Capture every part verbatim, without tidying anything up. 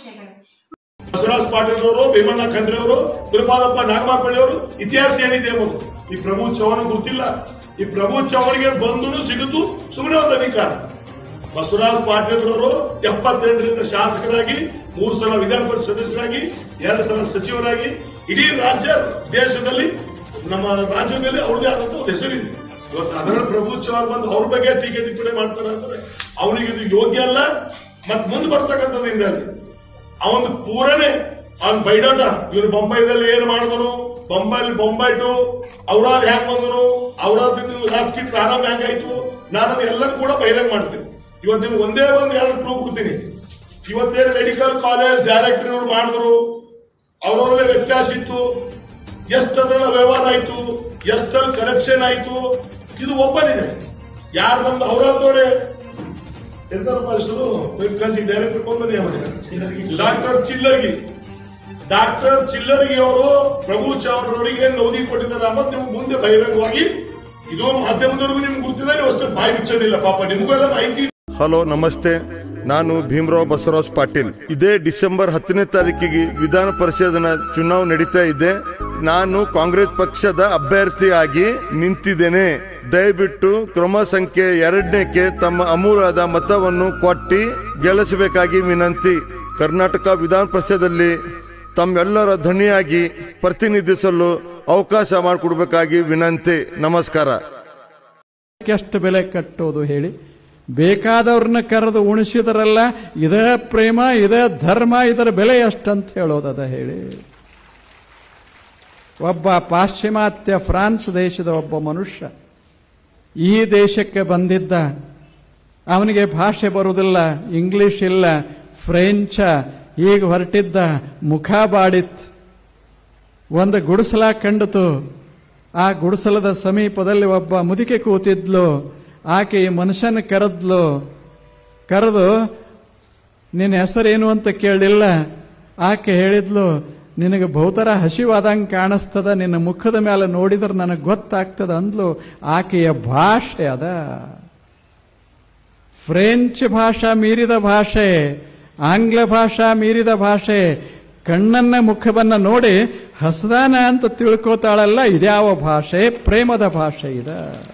ವಿಷಯಗಳು. ಬಸವರಾಜ ಪಾಟೀಲ್ ಅವರು, ಭೀಮಣ್ಣ ಖಂಡ್ರೆ ಅವರು, ಗುರುಪಾದಪ್ಪ ನಾಗಮಾಪಳ್ಳಿ ಅವರು ಇತಿಹಾಸ ಏನಿದೆ ಎಂಬುದು ಈ ಪ್ರಭು ಚವ್ಹಾಣ್ ಗೊತ್ತಿಲ್ಲ. ಈ ಪ್ರಭು ಚವ್ಹಾಣ್ಗೆ ಬಂದು ಸಿಗುತ್ತು ಸುಮ್ಮನೆ ಒಂದು ಅಧಿಕಾರ. ಬಸವರಾಜ ಪಾಟೀಲ್ ಅವರು ಎಪ್ಪತ್ತೆಂಟರಿಂದ ಶಾಸಕರಾಗಿ, ಮೂರು ಸಲ ವಿಧಾನ ಪರಿಷತ್ ಸದಸ್ಯರಾಗಿ, ಎರಡು ಸಲ ಸಚಿವರಾಗಿ ಇಡೀ ರಾಜ್ಯ ದೇಶದಲ್ಲಿ ನಮ್ಮ ರಾಜ್ಯದಲ್ಲಿ ಅವ್ರದೇ ಆದಂತ ಒಂದು ಹೆಸರಿದೆ. ಇವತ್ತು ಅದರ ಪ್ರಭು ಚವ್ಹಾಣ್ ಬಂದು ಅವ್ರ ಬಗ್ಗೆ ಟೀಕೆ ಟಿಪ್ಪಣಿ ಮಾಡ್ತಾರೆ ಅಂದ್ರೆ ಅವನಿಗೆ ಇದು ಯೋಗ್ಯ ಅಲ್ಲ. ಮತ್ ಮುಂದೆ ಬರ್ತಕ್ಕಂಥದ್ದು ಹಿಂದಲ್ಲಿ ಅವನು ಪೂರನೇ ಅವ್ನು ಬೈಡಾಟ. ಇವ್ರು ಬೊಂಬೈದಲ್ಲಿ ಏನ್ ಮಾಡಿದ್ರು, ಬೊಂಬೈಲಿ ಬೊಂಬೈಟು ಅವ್ರಾದ್ ಹ್ಯಾಂಗ್ ಬಂದ್ರು, ಅವ್ರಾದ್ ರಾಜಕೀಯ ಪ್ರಾರಂಭ ಹೆಂಗಾಯ್ತು, ನಾನು ಎಲ್ಲರೂ ಕೂಡ ಬಹಿರಂಗ ಮಾಡ್ತೀನಿ. ಇವತ್ತು ನಿಮ್ಗೆ ಒಂದೇ ಒಂದು ಎರಡು ಪ್ರೂಫ್ ಕೊಡ್ತೀನಿ. ಇವತ್ತೇನು ಮೆಡಿಕಲ್ ಕಾಲೇಜ್ ಡೈರೆಕ್ಟರ್ ಇವ್ರು ಮಾಡಿದ್ರು, ಅವರವರಲ್ಲೇ ವ್ಯತ್ಯಾಸ ಇತ್ತು, ಎಷ್ಟದ್ರಲ್ಲಿ ವ್ಯವಹಾರ ಆಯ್ತು, ಎಷ್ಟಲ್ಲಿ ಕರಪ್ಷನ್ ಆಯ್ತು, ಇದು ಒಬ್ಬನಿದೆ. ಯಾರು ಬಂದು ಅವರದ್ದೋರೆ ಡೈರೆಕ್ಟರ್ ಬಂದು ಡಾಕ್ಟರ್ ಚಿಲ್ಲರ್ಗಿ ಡಾಕ್ಟರ್ ಚಿಲ್ಲರ್ಗಿ ಅವರು ಪ್ರಭು ಚವ್ಹಾಣ್ ಅವರಿಗೆ ನೌದಿ ಕೊಟ್ಟಿದ್ದಾರೆ. ಮತ್ತೆ ನೀವು ಮುಂದೆ ಬಹಿರಂಗವಾಗಿ ಇದು ಮಾಧ್ಯಮದವರೆಗೂ ನಿಮ್ಗೆ ಗೊತ್ತಿದ್ದಾರೆ, ಅಷ್ಟು ಬಾಯಿ ಬಿಚ್ಚೋದಿಲ್ಲ. ಪಾಪ ನಿಮಗೆಲ್ಲ ಮಾಹಿತಿ. ಹಲೋ, ನಮಸ್ತೆ. ನಾನು ಭೀಮರಾವ್ ಬಸವರಾಜ್ ಪಾಟೀಲ್. ಇದೇ ಡಿಸೆಂಬರ್ ಹತ್ತನೇ ತಾರೀಕಿಗೆ ವಿಧಾನ ಪರಿಷತ್ನ ಚುನಾವಣೆ ನಡೀತಾ ಇದೆ. ನಾನು ಕಾಂಗ್ರೆಸ್ ಪಕ್ಷದ ಅಭ್ಯರ್ಥಿಯಾಗಿ ನಿಂತಿದ್ದೇನೆ. ದಯವಿಟ್ಟು ಕ್ರಮ ಸಂಖ್ಯೆ ಎರಡನೇಕ್ಕೆ ತಮ್ಮ ಅಮೂಲ್ಯವಾದ ಮತವನ್ನು ಕೊಟ್ಟು ಗೆಲ್ಲಿಸಬೇಕಾಗಿ ವಿನಂತಿ. ಕರ್ನಾಟಕ ವಿಧಾನ ಪರಿಷತ್ದಲ್ಲಿ ತಮ್ಮೆಲ್ಲರ ಧ್ವನಿಯಾಗಿ ಪ್ರತಿನಿಧಿಸಲು ಅವಕಾಶ ಮಾಡಿಕೊಡ್ಬೇಕಾಗಿ ವಿನಂತಿ. ನಮಸ್ಕಾರ. ಎಷ್ಟು ಬೆಲೆ ಕಟ್ಟೋದು ಹೇಳಿ? ಬೇಕಾದವ್ರನ್ನ ಕರೆದು ಉಣಿಸಿದರಲ್ಲ, ಇದೇ ಪ್ರೇಮ, ಇದೇ ಧರ್ಮ, ಇದರ ಬೆಲೆ ಎಷ್ಟಂತ ಹೇಳೋದದ ಹೇಳಿ? ಒಬ್ಬ ಪಾಶ್ಚಿಮಾತ್ಯ ಫ್ರಾನ್ಸ್ ದೇಶದ ಒಬ್ಬ ಮನುಷ್ಯ ಈ ದೇಶಕ್ಕೆ ಬಂದಿದ್ದ. ಅವನಿಗೆ ಭಾಷೆ ಬರುವುದಿಲ್ಲ, ಇಂಗ್ಲಿಷ್ ಇಲ್ಲ, ಫ್ರೆಂಚ. ಈಗ ಹೊರಟಿದ್ದ, ಮುಖ ಬಾಡಿತ್. ಒಂದು ಗುಡಿಸಲ ಕಂಡಿತು. ಆ ಗುಡಿಸಲದ ಸಮೀಪದಲ್ಲಿ ಒಬ್ಬ ಮುದುಕೆ ಕೂತಿದ್ಲು. ಆಕೆ ಈ ಮನುಷ್ಯನ ಕರೆದ್ಲು. ಕರೆದು ನಿನ್ನ ಹೆಸರೇನು ಅಂತ ಕೇಳಲಿಲ್ಲ. ಆಕೆ ಹೇಳಿದ್ಲು, ನಿನಗೆ ಬಹುತರ ಹಸಿವಾದಂಗೆ ಕಾಣಿಸ್ತದ, ನಿನ್ನ ಮುಖದ ಮೇಲೆ ನೋಡಿದ್ರೆ ನನಗೆ ಗೊತ್ತಾಗ್ತದ ಅಂದ್ಲು. ಆಕೆಯ ಭಾಷೆ ಅದ ಫ್ರೆಂಚ್ ಭಾಷಾ ಮೀರಿದ ಭಾಷೆ, ಆಂಗ್ಲ ಭಾಷಾ ಮೀರಿದ ಭಾಷೆ. ಕಣ್ಣನ್ನ ಮುಖವನ್ನ ನೋಡಿ ಹಸದಾನ ಅಂತ ತಿಳ್ಕೋತಾಳಲ್ಲ, ಇದ್ಯಾವ ಭಾಷೆ? ಪ್ರೇಮದ ಭಾಷೆ ಇದ.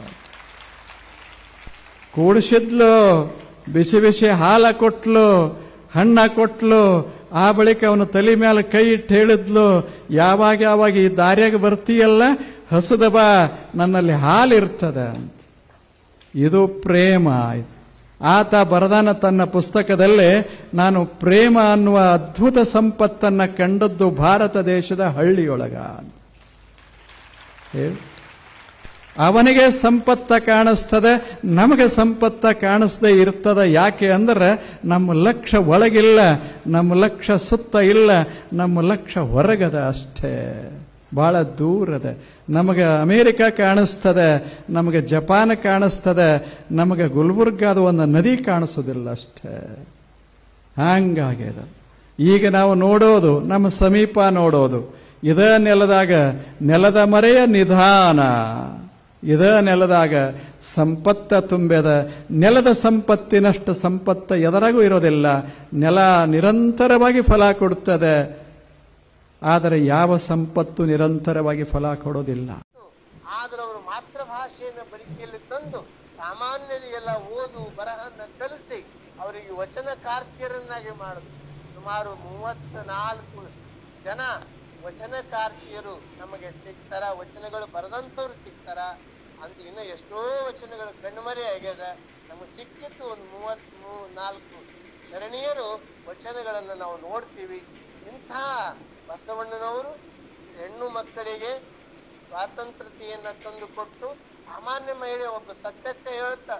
ಕೂಡಿಸಿದ್ಲು, ಬಿಸಿ ಬಿಸಿ ಹಾಲ ಕೊಟ್ಲು, ಹಣ್ಣ ಕೊಟ್ಲು. ಆ ಬಳಿಕ ಅವನ ತಲೆ ಮೇಲೆ ಕೈ ಇಟ್ಟು ಹೇಳಿದ್ಲು, ಯಾವಾಗ ಯಾವಾಗ ಈ ದಾರ್ಯಾಗ ಬರ್ತೀಯಲ್ಲ, ಹಸದ ಬಾ, ನನ್ನಲ್ಲಿ ಹಾಲಿರ್ತದ ಅಂತ. ಇದು ಪ್ರೇಮ. ಆತ ಬರದಾನ ತನ್ನ ಪುಸ್ತಕದಲ್ಲೇ, ನಾನು ಪ್ರೇಮ ಅನ್ನುವ ಅದ್ಭುತ ಸಂಪತ್ತನ್ನ ಕಂಡದ್ದು ಭಾರತ ದೇಶದ ಹಳ್ಳಿಯೊಳಗ ಅಂತ ಹೇಳಿ. ಅವನಿಗೆ ಸಂಪತ್ತ ಕಾಣಿಸ್ತದೆ, ನಮಗೆ ಸಂಪತ್ತ ಕಾಣಿಸ್ದೇ ಇರ್ತದ. ಯಾಕೆ ಅಂದ್ರೆ ನಮ್ಮ ಲಕ್ಷ್ಯ ಒಳಗಿಲ್ಲ, ನಮ್ಮ ಲಕ್ಷ್ಯ ಸುತ್ತ ಇಲ್ಲ, ನಮ್ಮ ಲಕ್ಷ್ಯ ಹೊರಗದ ಅಷ್ಟೇ, ಬಹಳ ದೂರದ. ನಮಗೆ ಅಮೇರಿಕ ಕಾಣಿಸ್ತದೆ, ನಮಗೆ ಜಪಾನ್ ಕಾಣಿಸ್ತದೆ, ನಮಗೆ ಗುಲ್ಬರ್ಗಾದ ಒಂದು ನದಿ ಕಾಣಿಸೋದಿಲ್ಲ ಅಷ್ಟೇ. ಹಂಗಾಗ್ಯದ. ಈಗ ನಾವು ನೋಡೋದು, ನಮ್ಮ ಸಮೀಪ ನೋಡೋದು, ಇದ ನೆಲದಾಗ ನೆಲದ ಮರೆಯ ನಿಧಾನ, ಇದ ನೆಲದಾಗ ಸಂಪತ್ತ ತುಂಬ್ಯದ. ನೆಲದ ಸಂಪತ್ತಿನಷ್ಟು ಸಂಪತ್ತ ಎದರಾಗೂ ಇರೋದಿಲ್ಲ. ನೆಲ ನಿರಂತರವಾಗಿ ಫಲ ಕೊಡುತ್ತದೆ, ಆದರೆ ಯಾವ ಸಂಪತ್ತು ನಿರಂತರವಾಗಿ ಫಲ ಕೊಡೋದಿಲ್ಲ. ಆದ್ರೆ ಅವರು ಮಾತೃಭಾಷೆಯನ್ನು ಬಳಕೆಯಲ್ಲಿ ತಂದು ಸಾಮಾನ್ಯರಿಗೆಲ್ಲ ಓದು ಬರಹನ್ನ ಕಲಿಸಿ ಅವರಿಗೆ ವಚನಕಾರ್ತಿಯರನ್ನಾಗಿ ಮಾಡಿದ್ರು. ಸುಮಾರು ಮೂವತ್ತ ನಾಲ್ಕು ಜನ ವಚನಕಾರ್ತಿಯರು ನಮಗೆ ಸಿಗ್ತಾರ. ವಚನಗಳು ಬರೆದಂಥವ್ರು ಸಿಗ್ತಾರ ಅಂತ. ಇನ್ನು ಎಷ್ಟೋ ವಚನಗಳು ಕಣ್ಮರೆ ಆಗ್ಯದ. ನಮಗೆ ಸಿಕ್ಕಿತ್ತು ಒಂದು ಮೂವತ್ತ್ ಮೂ ನಾಲ್ಕು ಶರಣೀಯರು ವಚನಗಳನ್ನು ನಾವು ನೋಡ್ತೀವಿ. ಇಂಥ ಬಸವಣ್ಣನವರು ಹೆಣ್ಣು ಮಕ್ಕಳಿಗೆ ಸ್ವಾತಂತ್ರ್ಯತೆಯನ್ನ ತಂದು ಕೊಟ್ಟು, ಸಾಮಾನ್ಯ ಮಹಿಳೆ ಒಬ್ಬ ಸತ್ಯಕ್ಕ ಹೇಳ್ತಾ,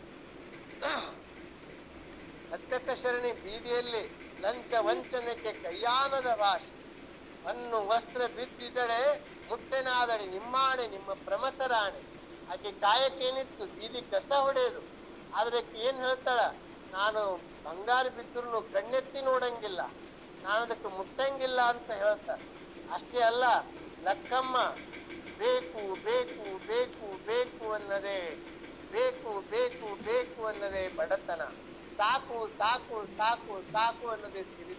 ಸತ್ಯಕ್ಕ ಶರಣಿ ಬೀದಿಯಲ್ಲಿ ಲಂಚ ವಂಚನೆಗೆ ಕೈಯಾನದ ಭಾಷೆ, ಅನ್ನು ವಸ್ತ್ರ ಬಿದ್ದಿದ್ದಳೆ ಮುಟ್ಟೆನಾದಡಿ ನಿಮ್ಮಾಣೆ ನಿಮ್ಮ ಪ್ರಮಥರಾಣೆ. ಆಕೆ ಕಾಯಕ್ಕೇನಿತ್ತು ಬೀದಿ ಕಸ ಹೊಡೆಯೋದು. ಆದ್ರೆ ಏನ್ ಹೇಳ್ತಾಳ, ನಾನು ಬಂಗಾರ ಬಿದ್ದರೂ ಕಣ್ಣೆತ್ತಿ ನೋಡಂಗಿಲ್ಲ, ನಾನು ಅದಕ್ಕೆ ಮುಟ್ಟಂಗಿಲ್ಲ ಅಂತ ಹೇಳ್ತಾಳೆ. ಅಷ್ಟೇ ಅಲ್ಲ, ಲಕ್ಕಮ್ಮ ಬೇಕು ಬೇಕು ಬೇಕು ಬೇಕು ಅನ್ನದೇ, ಬೇಕು ಬೇಕು ಬೇಕು ಅನ್ನದೇ ಬಡತನ, ಸಾಕು ಸಾಕು ಸಾಕು ಸಾಕು ಅನ್ನದೇ ಸಿರಿ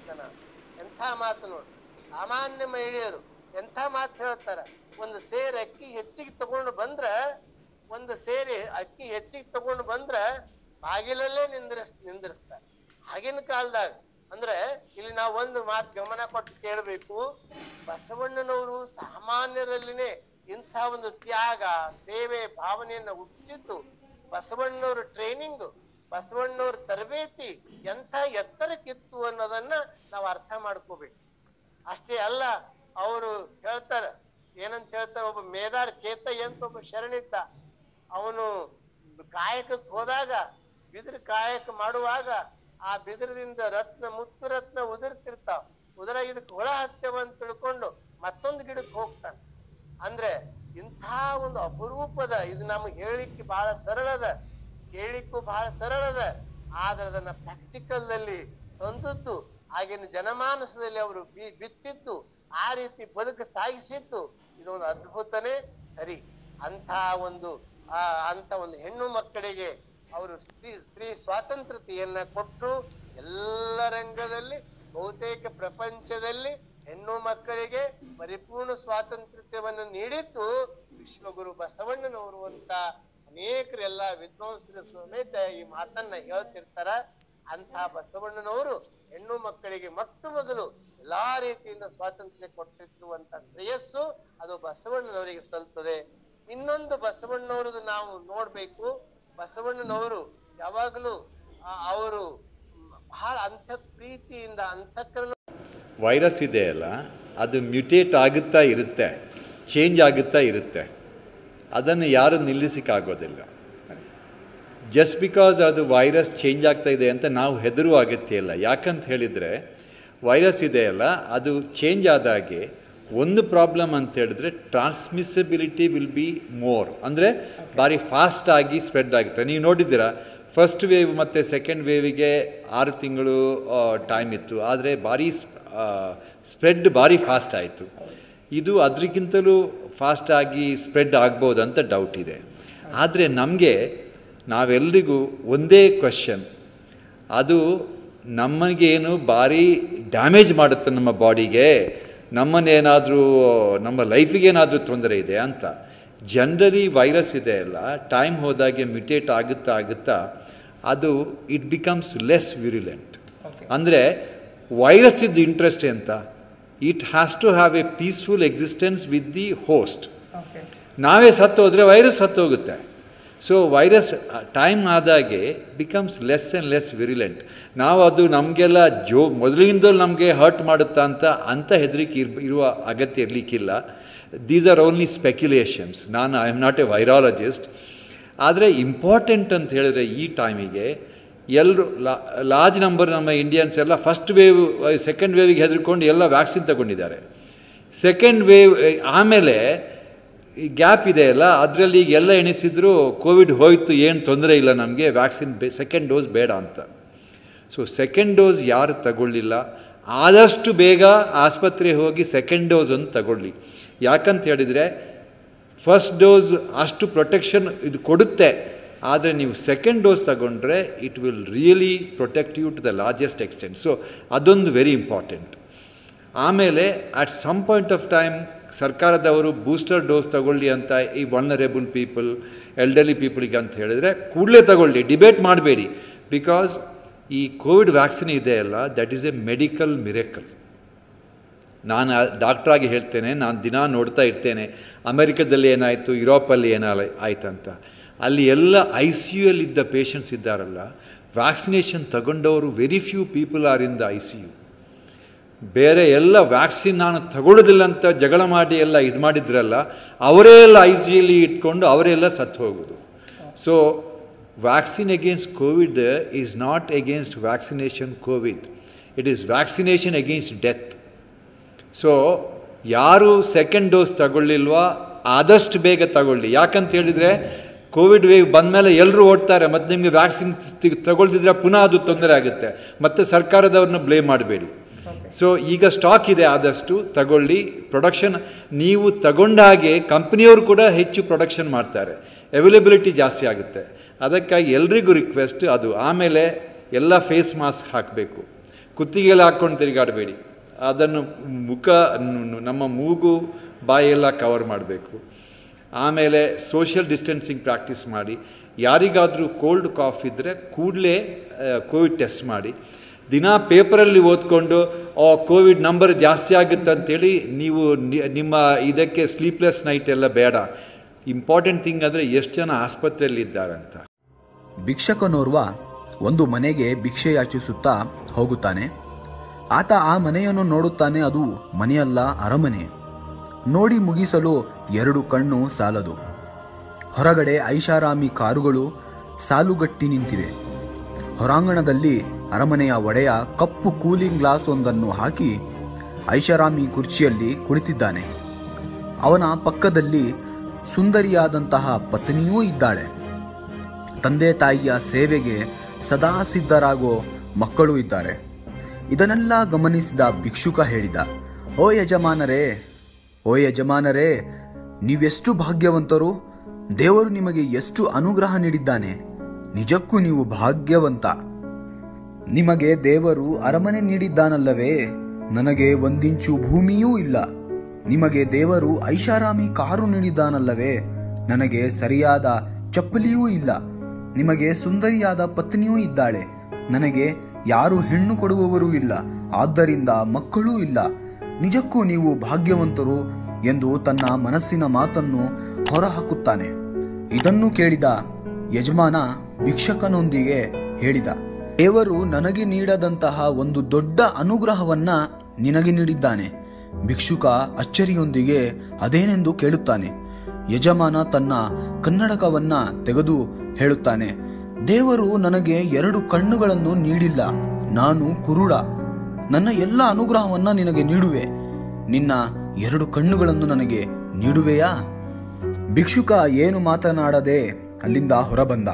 ಬದುಕ್ತಾನ. ಎಂಥ ಮಾತು ನೋಡಿ. ಸಾಮಾನ್ಯ ಮಹಿಳೆಯರು ಎಂಥ ಮಾತು ಹೇಳ್ತಾರ. ಒಂದು ಸೇರ್ ಅಕ್ಕಿ ಹೆಚ್ಚಿಗೆ ತಗೊಂಡು ಬಂದ್ರ ಒಂದು ಸೇರಿ ಅಕ್ಕಿ ಹೆಚ್ಚಿಗೆ ತಗೊಂಡು ಬಂದ್ರ ಬಾಗಿಲಲ್ಲೇ ನಿಂದ್ರಿಸ್ ನಿಂದ್ರಿಸ್ತಾರೆ. ಆಗಿನ ಕಾಲದಾಗ ಅಂದ್ರೆ ಇಲ್ಲಿ ನಾವು ಒಂದು ಮಾತು ಗಮನ ಕೊಟ್ಟು ಕೇಳಬೇಕು. ಬಸವಣ್ಣನವರು ಸಾಮಾನ್ಯರಲ್ಲಿನೇ ಇಂಥ ಒಂದು ತ್ಯಾಗ, ಸೇವೆ ಭಾವನೆಯನ್ನ ಹುಟ್ಟಿಸಿದ್ದು. ಬಸವಣ್ಣನವ್ರ ಟ್ರೈನಿಂಗ್, ಬಸವಣ್ಣವ್ರ ತರಬೇತಿ ಎಂಥ ಎತ್ತರಕ್ಕಿತ್ತು ಅನ್ನೋದನ್ನ ನಾವು ಅರ್ಥ ಮಾಡ್ಕೋಬೇಕು. ಅಷ್ಟೇ ಅಲ್ಲ, ಅವರು ಹೇಳ್ತಾರ, ಏನಂತ ಹೇಳ್ತಾರ, ಒಬ್ಬ ಮೇದಾರ್ ಕೇತಯ್ಯ ಅಂತ ಒಬ್ಬ ಶರಣಿದ್ದ. ಅವನು ಕಾಯಕಕ್ಕೆ ಹೋದಾಗ, ಬಿದಿರು ಕಾಯಕ ಮಾಡುವಾಗ ಆ ಬಿದಿರದಿಂದ ರತ್ನ ಮುತ್ತು ರತ್ನ ಉದುರ್ತಿರ್ತಾವ. ಉದರ ಇದಕ್ಕೆ ಹುಳ ಹತ್ಯವ ಅಂತ ತಿಳ್ಕೊಂಡು ಮತ್ತೊಂದು ಗಿಡಕ್ಕೆ ಹೋಗ್ತಾನೆ. ಅಂದ್ರೆ ಇಂಥ ಒಂದು ಅಪರೂಪದ, ಇದು ನಮ್ಗೆ ಹೇಳಿಕ್ಕೆ ಬಹಳ ಸರಳದ, ಕೇಳಿಕ್ಕೂ ಬಹಳ ಸರಳದ, ಆದ್ರೆ ಅದನ್ನ ಪ್ರಾಕ್ಟಿಕಲ್ ದಲ್ಲಿ ತಂದದ್ದು, ಆಗಿನ ಜನಮಾನಸದಲ್ಲಿ ಅವರು ಬಿ ಬಿತ್ತಿದ್ದು, ಆ ರೀತಿ ಬದುಕು ಸಾಗಿಸಿದ್ದು, ಇದೊಂದು ಅದ್ಭುತನೇ ಸರಿ. ಅಂಥ ಒಂದು ಆ ಅಂತ ಒಂದು ಹೆಣ್ಣು ಮಕ್ಕಳಿಗೆ ಅವರು ಸ್ತ್ರೀ ಸ್ತ್ರೀ ಸ್ವಾತಂತ್ರ್ಯತೆಯನ್ನ ಕೊಟ್ಟು ಎಲ್ಲ ರಂಗದಲ್ಲಿ, ಬಹುತೇಕ ಪ್ರಪಂಚದಲ್ಲಿ ಹೆಣ್ಣು ಮಕ್ಕಳಿಗೆ ಪರಿಪೂರ್ಣ ಸ್ವಾತಂತ್ರ್ಯವನ್ನು ನೀಡಿದ್ದು ವಿಶ್ವಗುರು ಬಸವಣ್ಣನವರು ಅಂತ ಅನೇಕರೆಲ್ಲ ವಿದ್ವಾಂಸರ ಸಮೇತ ಈ ಮಾತನ್ನ ಹೇಳ್ತಿರ್ತಾರ. ಅಂತ ಬಸವಣ್ಣನವರು ಹೆಣ್ಣು ಮಕ್ಕಳಿಗೆ ಮೊಟ್ಟ ಮೊದಲು ಎಲ್ಲಾ ರೀತಿಯಿಂದ ಸ್ವಾತಂತ್ರ್ಯ ಕೊಟ್ಟಿರುವಂತ ಶ್ರೇಯಸ್ಸು ಅದು ಬಸವಣ್ಣನವರಿಗೆ ಸಲ್ತದೆ. ಇನ್ನೊಂದು ಬಸವಣ್ಣನವ್ರದ್ದು ನಾವು ನೋಡ್ಬೇಕು. ಬಸವಣ್ಣನವರು ಯಾವಾಗಲೂ ಅವರು ಬಹಳ ಅಂಥ ಪ್ರೀತಿಯಿಂದ ಅಂತಃಕರಣ. ವೈರಸ್ ಇದೆಯಲ್ಲ, ಅದು ಮ್ಯೂಟೇಟ್ ಆಗುತ್ತಾ ಇರುತ್ತೆ, ಚೇಂಜ್ ಆಗುತ್ತಾ ಇರುತ್ತೆ. ಅದನ್ನು ಯಾರು ನಿಲ್ಲಿಸಕ್ಕಾಗೋದಿಲ್ಲ. ಜಸ್ಟ್ ಬಿಕಾಸ್ ಅದು ವೈರಸ್ ಚೇಂಜ್ ಆಗ್ತಾ ಇದೆ ಅಂತ ನಾವು ಹೆದರುವ ಅಗತ್ಯ ಇಲ್ಲ. ಯಾಕಂತ ಹೇಳಿದರೆ ವೈರಸ್ ಇದೆಯಲ್ಲ, ಅದು ಚೇಂಜ್ ಆದಾಗೆ ಒಂದು ಪ್ರಾಬ್ಲಮ್ ಅಂತ ಹೇಳಿದ್ರೆ ಟ್ರಾನ್ಸ್ಮಿಸಿಬಿಲಿಟಿ ವಿಲ್ ಬಿ ಮೋರ್, ಅಂದರೆ ಭಾರಿ ಫಾಸ್ಟಾಗಿ ಸ್ಪ್ರೆಡ್ ಆಗುತ್ತೆ. ನೀವು ನೋಡಿದ್ದೀರಾ, ಫಸ್ಟ್ ವೇವ್ ಮತ್ತು ಸೆಕೆಂಡ್ ವೇವಿಗೆ ಆರು ತಿಂಗಳು ಟೈಮ್ ಇತ್ತು, ಆದರೆ ಭಾರಿ ಸ್ಪ್ರೆಡ್ ಭಾರಿ ಫಾಸ್ಟ್ ಆಯಿತು. ಇದು ಅದಕ್ಕಿಂತಲೂ ಫಾಸ್ಟಾಗಿ ಸ್ಪ್ರೆಡ್ ಆಗ್ಬೋದು ಅಂತ ಡೌಟ್ ಇದೆ. ಆದರೆ ನಮಗೆ ನಾವೆಲ್ಲರಿಗೂ ಒಂದೇ ಕ್ವೆಶ್ಚನ್, ಅದು ನಮಗೇನು ಭಾರಿ ಡ್ಯಾಮೇಜ್ ಮಾಡುತ್ತೆ ನಮ್ಮ ಬಾಡಿಗೆ, ನಮ್ಮನ್ನೇನಾದರೂ ನಮ್ಮ ಲೈಫಿಗೇನಾದರೂ ತೊಂದರೆ ಇದೆ ಅಂತ. ಜನರಲಿ ವೈರಸ್ ಇದೆ ಅಲ್ಲ, ಟೈಮ್ ಹೋದಾಗೆ ಮ್ಯೂಟೇಟ್ ಆಗುತ್ತಾ ಆಗುತ್ತಾ ಅದು ಇಟ್ ಬಿಕಮ್ಸ್ ಲೆಸ್ ವಿರುಲೆಂಟ್. ಅಂದರೆ ವೈರಸ್ ಇದ್ದು ಇಂಟ್ರೆಸ್ಟ್ ಅಂತ, it has to have a peaceful existence with the host. ನಾವೇ ಸತ್ತೋದ್ರೆ ವೈರಸ್ ಸತ್ತೋಗುತ್ತೆ. ಸೊ ವೈರಸ್ ಟೈಮ್ ಆದಾಗೆ becomes less and less virulent. ನಾವು ಅದು ನಮಗೆಲ್ಲ ಜೋ ಮೊದಲಿಂದಲೂ ನಮಗೆ ಹರ್ಟ್ ಮಾಡುತ್ತಾ ಅಂತ ಅಂಥ ಹೆದರಿಕೆ ಇರ್ ಇರುವ ಅಗತ್ಯ ಇರಲಿಕ್ಕಿಲ್ಲ. These are only speculations. ನಾನು I am not a virologist. ಆದರೆ ಇಂಪಾರ್ಟೆಂಟ್ ಅಂತ ಹೇಳಿದ್ರೆ ಈ ಟೈಮಿಗೆ ಎಲ್ಲರೂ ಲಾರ್ಜ್ ನಂಬರ್ ನಮ್ಮ ಇಂಡಿಯನ್ಸ್ ಎಲ್ಲ ಫಸ್ಟ್ ವೇವ್ ಸೆಕೆಂಡ್ ವೇವಿಗೆ ಹೆದರ್ಕೊಂಡು ಎಲ್ಲ ವ್ಯಾಕ್ಸಿನ್ ತಗೊಂಡಿದ್ದಾರೆ. ಸೆಕೆಂಡ್ ವೇವ್ ಆಮೇಲೆ ಈ ಗ್ಯಾಪ್ ಇದೆಯಲ್ಲ, ಅದರಲ್ಲಿ ಈಗ ಎಲ್ಲ ಎಣಿಸಿದ್ರು ಕೋವಿಡ್ ಹೋಯಿತು, ಏನು ತೊಂದರೆ ಇಲ್ಲ ನಮಗೆ, ವ್ಯಾಕ್ಸಿನ್ ಬೇ ಸೆಕೆಂಡ್ ಡೋಸ್ ಬೇಡ ಅಂತ. ಸೊ ಸೆಕೆಂಡ್ ಡೋಸ್ ಯಾರು ತಗೊಳ್ಳಿಲ್ಲ, ಆದಷ್ಟು ಬೇಗ ಆಸ್ಪತ್ರೆಗೆ ಹೋಗಿ ಸೆಕೆಂಡ್ ಡೋಸ್ ಒಂದು ತಗೊಳ್ಳಿ. ಯಾಕಂತ ಹೇಳಿದರೆ ಫಸ್ಟ್ ಡೋಸ್ ಅಷ್ಟು ಪ್ರೊಟೆಕ್ಷನ್ ಇದು ಕೊಡುತ್ತೆ, ಆದರೆ ನೀವು ಸೆಕೆಂಡ್ ಡೋಸ್ ತಗೊಂಡ್ರೆ it will really protect you to the largest extent. So ಅದೊಂದು ವೆರಿ ಇಂಪಾರ್ಟೆಂಟ್. ಆಮೇಲೆ at some point of time ಸರ್ಕಾರದವರು ಬೂಸ್ಟರ್ ಡೋಸ್ ತಗೊಳ್ಳಿ ಅಂತ ಈ ವಲ್ನರೇಬಲ್ ಪೀಪಲ್, ಎಲ್ಡರ್ಲಿ ಪೀಪಲ್ಗೆ ಅಂತ ಹೇಳಿದರೆ ಕೂಡಲೇ ತಗೊಳ್ಳಿ, ಡಿಬೇಟ್ ಮಾಡಬೇಡಿ. ಬಿಕಾಸ್ ಈ ಕೋವಿಡ್ ವ್ಯಾಕ್ಸಿನ್ ಇದೆಯಲ್ಲ, that is a medical miracle. ನಾನು ಡಾಕ್ಟ್ರಾಗಿ ಹೇಳ್ತೇನೆ, ನಾನು ದಿನ ನೋಡ್ತಾ ಇರ್ತೇನೆ ಅಮೆರಿಕದಲ್ಲಿ ಏನಾಯಿತು, ಯುರೋಪಲ್ಲಿ ಏನಾಲ ಆಯ್ತಂತ. ಅಲ್ಲಿ ಎಲ್ಲ ಐ ಸಿ ಯು ಯಲ್ಲಿದ್ದ ಪೇಷಂಟ್ಸ್ ಇದ್ದಾರಲ್ಲ, ವ್ಯಾಕ್ಸಿನೇಷನ್ ತಗೊಂಡವರು very few people are in the I C U. ಬೇರೆ ಎಲ್ಲ ವ್ಯಾಕ್ಸಿನ್ ನಾನು ತಗೊಳ್ಳೋದಿಲ್ಲ ಅಂತ ಜಗಳ ಮಾಡಿ ಎಲ್ಲ ಇದು ಮಾಡಿದ್ರಲ್ಲ, ಅವರೇ ಎಲ್ಲ ಐ ಸಿ ಯುಲಿ ಇಟ್ಕೊಂಡು ಅವರೆಲ್ಲ ಸತ್ತು ಹೋಗೋದು. So vaccine against covid is not against vaccination covid, it is vaccination against death. So ಯಾರು ಸೆಕೆಂಡ್ ಡೋಸ್ ತಗೊಳ್ಳಿಲ್ವಾ ಆದಷ್ಟು ಬೇಗ ತಗೊಳ್ಳಿ. ಯಾಕಂತ ಹೇಳಿದರೆ ಕೋವಿಡ್ ವೇವ್ ಬಂದಮೇಲೆ ಎಲ್ಲರೂ ಓಡ್ತಾರೆ, ಮತ್ತು ನಿಮಗೆ ವ್ಯಾಕ್ಸಿನ್ ತಗೊಳ್ದಿದ್ರೆ ಪುನಃ ಅದು ತೊಂದರೆ ಆಗುತ್ತೆ, ಮತ್ತು ಸರ್ಕಾರದವ್ರನ್ನ ಬ್ಲೇಮ್ ಮಾಡಬೇಡಿ. ಸೊ ಈಗ ಸ್ಟಾಕ್ ಇದೆ, ಆದಷ್ಟು ತಗೊಳ್ಳಿ. ಪ್ರೊಡಕ್ಷನ್ ನೀವು ತಗೊಂಡ ಹಾಗೆ ಕಂಪ್ನಿಯವರು ಕೂಡ ಹೆಚ್ಚು ಪ್ರೊಡಕ್ಷನ್ ಮಾಡ್ತಾರೆ, ಅವೈಲಬಿಲಿಟಿ ಜಾಸ್ತಿ ಆಗುತ್ತೆ. ಅದಕ್ಕಾಗಿ ಎಲ್ರಿಗೂ ರಿಕ್ವೆಸ್ಟ್ ಅದು. ಆಮೇಲೆ ಎಲ್ಲ ಫೇಸ್ ಮಾಸ್ಕ್ ಹಾಕಬೇಕು, ಕುತ್ತಿಗೆಯಲ್ಲಿ ಹಾಕ್ಕೊಂಡು ತಿರುಗಾಡಬೇಡಿ. ಅದನ್ನು ಮುಖ ನಮ್ಮ ಮೂಗು ಬಾಯೆಲ್ಲ ಕವರ್ ಮಾಡಬೇಕು. ಆಮೇಲೆ ಸೋಷಿಯಲ್ ಡಿಸ್ಟೆನ್ಸಿಂಗ್ ಪ್ರಾಕ್ಟೀಸ್ ಮಾಡಿ. ಯಾರಿಗಾದರೂ ಕೋಲ್ಡ್ ಕಾಫ್ ಇದ್ದರೆ ಕೂಡಲೇ ಕೋವಿಡ್ ಟೆಸ್ಟ್ ಮಾಡಿ. ದಿನ ಪೇಪರಲ್ಲಿ ಓದ್ಕೊಂಡು ಓ ಕೋವಿಡ್ ನಂಬರ್ ಜಾಸ್ತಿ ಆಗುತ್ತೆ ಅಂತೇಳಿ ನೀವು ನಿಮ್ಮ ಇದಕ್ಕೆ ಸ್ಲೀಪ್ಲೆಸ್ ನೈಟ್ ಎಲ್ಲ ಬೇಡ. ಇಂಪಾರ್ಟೆಂಟ್ ಥಿಂಗ್ ಅಂದರೆ ಎಷ್ಟು ಜನ ಆಸ್ಪತ್ರೆಯಲ್ಲಿದ್ದಾರೆ ಅಂತ. ಭಿಕ್ಷಕನೋರ್ವ ಒಂದು ಮನೆಗೆ ಭಿಕ್ಷೆ ಯಾಚಿಸುತ್ತಾ ಹೋಗುತ್ತಾನೆ. ಆತ ಆ ಮನೆಯನ್ನು ನೋಡುತ್ತಾನೆ. ಅದು ಮನೆಯಲ್ಲ, ಅರಮನೆ. ನೋಡಿ ಮುಗಿಸಲು ಎರಡು ಕಣ್ಣು ಸಾಲದು. ಹೊರಗಡೆ ಐಷಾರಾಮಿ ಕಾರುಗಳು ಸಾಲುಗಟ್ಟಿ ನಿಂತಿವೆ. ಹೊರಾಂಗಣದಲ್ಲಿ ಅರಮನೆಯ ಒಡೆಯ ಕಪ್ಪು ಕೂಲಿಂಗ್ ಗ್ಲಾಸ್ ಒಂದನ್ನು ಹಾಕಿ ಐಷಾರಾಮಿ ಕುರ್ಚಿಯಲ್ಲಿ ಕುಳಿತಿದ್ದಾನೆ. ಅವನ ಪಕ್ಕದಲ್ಲಿ ಸುಂದರಿಯಾದಂತಹ ಪತ್ನಿಯೂ ಇದ್ದಾಳೆ. ತಂದೆ ತಾಯಿಯ ಸೇವೆಗೆ ಸದಾ ಸಿದ್ಧರಾಗೋ ಮಕ್ಕಳು ಇದ್ದಾರೆ. ಇದನ್ನೆಲ್ಲ ಗಮನಿಸಿದ ಭಿಕ್ಷುಕ ಹೇಳಿದ, ಓ ಯಜಮಾನರೇ, ಓ ಯಜಮಾನರೇ, ನೀವೆಷ್ಟು ಭಾಗ್ಯವಂತರು. ದೇವರು ನಿಮಗೆ ಎಷ್ಟು ಅನುಗ್ರಹ ನೀಡಿದ್ದಾನೆ. ನಿಜಕ್ಕೂ ನೀವು ಭಾಗ್ಯವಂತ. ನಿಮಗೆ ದೇವರು ಅರಮನೆ ನೀಡಿದ್ದಾನಲ್ಲವೇ? ನನಗೆ ಒಂದಿಂಚು ಭೂಮಿಯೂ ಇಲ್ಲ. ನಿಮಗೆ ದೇವರು ಐಷಾರಾಮಿ ಕಾರು ನೀಡಿದ್ದಾನಲ್ಲವೇ? ನನಗೆ ಸರಿಯಾದ ಚಪ್ಪಲಿಯೂ ಇಲ್ಲ. ನಿಮಗೆ ಸುಂದರಿಯಾದ ಪತ್ನಿಯೂ ಇದ್ದಾಳೆ. ನನಗೆ ಯಾರು ಹೆಣ್ಣು ಕೊಡುವವರೂ ಇಲ್ಲ. ಆದ್ದರಿಂದ ಮಕ್ಕಳೂ ಇಲ್ಲ. ನಿಜಕ್ಕೂ ನೀವು ಭಾಗ್ಯವಂತರು ಎಂದು ತನ್ನ ಮನಸ್ಸಿನ ಮಾತನ್ನು ಹೊರಹಾಕುತ್ತಾನೆ. ಇದನ್ನು ಕೇಳಿದ ಯಜಮಾನ ಭಿಕ್ಷಕನೊಂದಿಗೆ ಹೇಳಿದ, ದೇವರು ನನಗೆ ನೀಡದಂತಹ ಒಂದು ದೊಡ್ಡ ಅನುಗ್ರಹವನ್ನ ನಿನಗೆ ನೀಡಿದ್ದಾನೆ. ಭಿಕ್ಷುಕ ಅಚ್ಚರಿಯೊಂದಿಗೆ ಅದೇನೆಂದು ಕೇಳುತ್ತಾನೆ. ಯಜಮಾನ ತನ್ನ ಕನ್ನಡಕವನ್ನ ತೆಗೆದು ಹೇಳುತ್ತಾನೆ, ದೇವರು ನನಗೆ ಎರಡು ಕಣ್ಣುಗಳನ್ನು ನೀಡಿಲ್ಲ. ನಾನು ಕುರುಡ. ನನ್ನ ಎಲ್ಲ ಅನುಗ್ರಹವನ್ನ ನಿನಗೆ ನೀಡುವೆ. ನಿನ್ನ ಎರಡು ಕಣ್ಣುಗಳನ್ನು ನನಗೆ ನೀಡುವೆಯಾ? ಭಿಕ್ಷುಕ ಏನು ಮಾತನಾಡದೆ ಅಲ್ಲಿಂದ ಹೊರಬಂದ.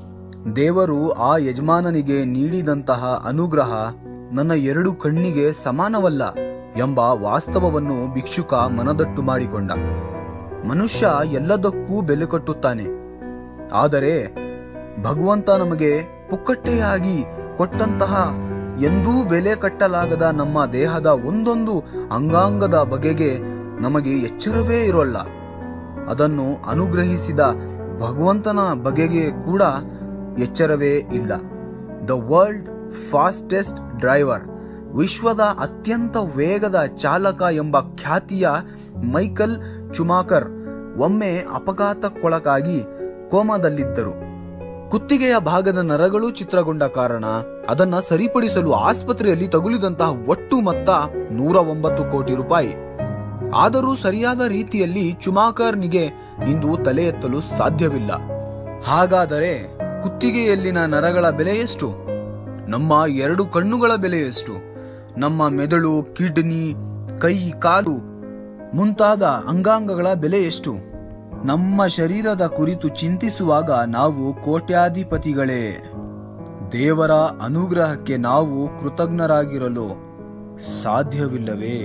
ದೇವರು ಆ ಯಜಮಾನನಿಗೆ ನೀಡಿದಂತಹ ಅನುಗ್ರಹ ನನ್ನ ಎರಡು ಕಣ್ಣಿಗೆ ಸಮಾನವಲ್ಲ ಎಂಬ ವಾಸ್ತವವನ್ನು ಭಿಕ್ಷುಕ ಮನದಟ್ಟು ಮಾಡಿಕೊಂಡ. ಮನುಷ್ಯ ಎಲ್ಲದಕ್ಕೂ ಬೆಲೆ ಕಟ್ಟುತ್ತಾನೆ. ಆದರೆ ಭಗವಂತ ನಮಗೆ ಪುಕ್ಕಟ್ಟೆಯಾಗಿ ಕೊಟ್ಟಂತಹ ಎಂದೂ ಬೆಲೆ ಕಟ್ಟಲಾಗದ ನಮ್ಮ ದೇಹದ ಒಂದೊಂದು ಅಂಗಾಂಗದ ಬಗೆಗೆ ನಮಗೆ ಎಚ್ಚರವೇ ಇರೋಲ್ಲ. ಅದನ್ನು ಅನುಗ್ರಹಿಸಿದ ಭಗವಂತನ ಬಗೆಗೆ ಕೂಡ ಎಚ್ಚರವೇ ಇಲ್ಲ. ದ ವರ್ಲ್ಡ್ ಫಾಸ್ಟೆಸ್ಟ್ ಡ್ರೈವರ್, ವಿಶ್ವದ ಅತ್ಯಂತ ವೇಗದ ಚಾಲಕ ಎಂಬ ಖ್ಯಾತಿಯ ಮೈಕಲ್ ಶುಮಾಕರ್ ಒಮ್ಮೆ ಅಪಘಾತಕ್ಕೊಳಗಾಗಿ ಕೋಮಾದಲ್ಲಿದ್ದರು. ಕುತ್ತಿಗೆಯ ಭಾಗದ ನರಗಳು ಚಿತ್ರಗೊಂಡ ಕಾರಣ ಅದನ್ನ ಸರಿಪಡಿಸಲು ಆಸ್ಪತ್ರೆಯಲ್ಲಿ ತಗುಲಿದಂತಹ ಒಟ್ಟು ಮೊತ್ತ ನೂರ ಒಂಬತ್ತು ಕೋಟಿ ರೂಪಾಯಿ. ಆದರೂ ಸರಿಯಾದ ರೀತಿಯಲ್ಲಿ ಚುಮಾಕರ್ನಿಗೆ ಇಂದು ತಲೆ ಎತ್ತಲು ಸಾಧ್ಯವಿಲ್ಲ. ಹಾಗಾದರೆ ಕುತ್ತಿಗೆಯಲ್ಲಿನ ನರಗಳ ಬೆಲೆ ಎಷ್ಟು? ನಮ್ಮ ಎರಡು ಕಣ್ಣುಗಳ ಬೆಲೆ ಎಷ್ಟು? ನಮ್ಮ ಮೆದುಳು, ಕಿಡ್ನಿ, ಕೈ, ಕಾಲು ಮುಂತಾದ ಅಂಗಾಂಗಗಳ ಬೆಲೆ ಎಷ್ಟು? ನಮ್ಮ ಶರೀರದ ಕುರಿತು ಚಿಂತಿಸುವಾಗ ನಾವು ಕೋಟ್ಯಾಧಿಪತಿಗಳೇ. ದೇವರ ಅನುಗ್ರಹಕ್ಕೆ ನಾವು ಕೃತಜ್ಞರಾಗಿರಲು ಸಾಧ್ಯವಿಲ್ಲವೇ?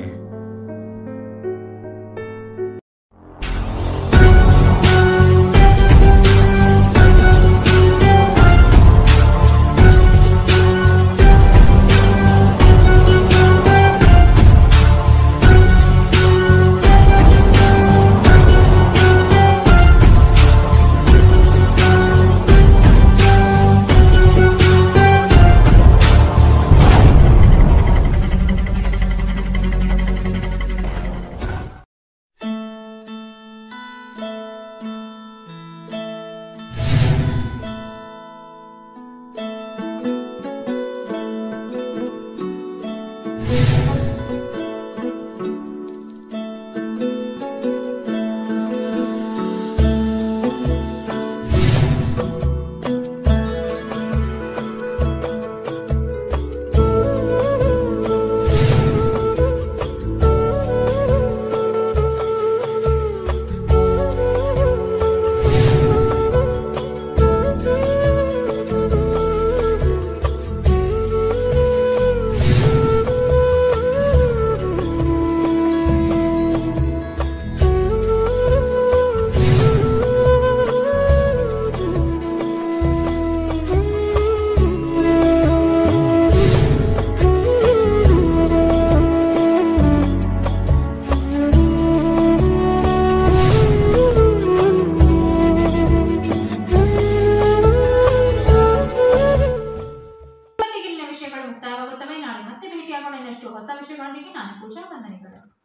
ಮತ್ತೊಂದಷ್ಟು ಹೊಸ ವಿಷಯಗಳೊಂದಿಗೆ ನಾನು ಪೂಜಾ ವಂದನೆಗಳು.